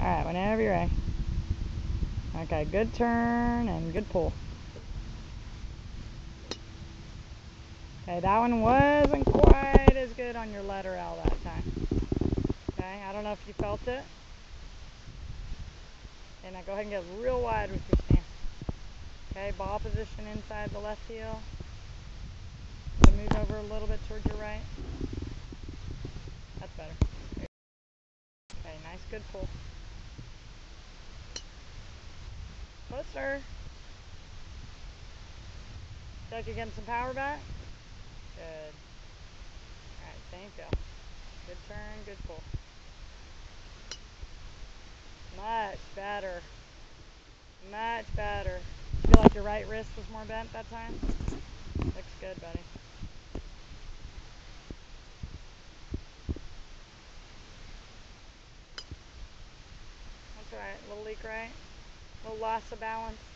Alright, whenever you're ready. Okay, good turn and good pull. Okay, that one wasn't quite as good on your letter L that time. Okay, I don't know if you felt it. Okay, now go ahead and get real wide with your stance. Okay, ball position inside the left heel. So move over a little bit towards your right. That's better. Okay, nice good pull. Closer. Feel like you're getting some power back? Good. Alright, same feel. Good turn, good pull. Much better. Much better. Feel like your right wrist was more bent that time? Looks good, buddy. That's alright. Little leak right. Little loss of balance.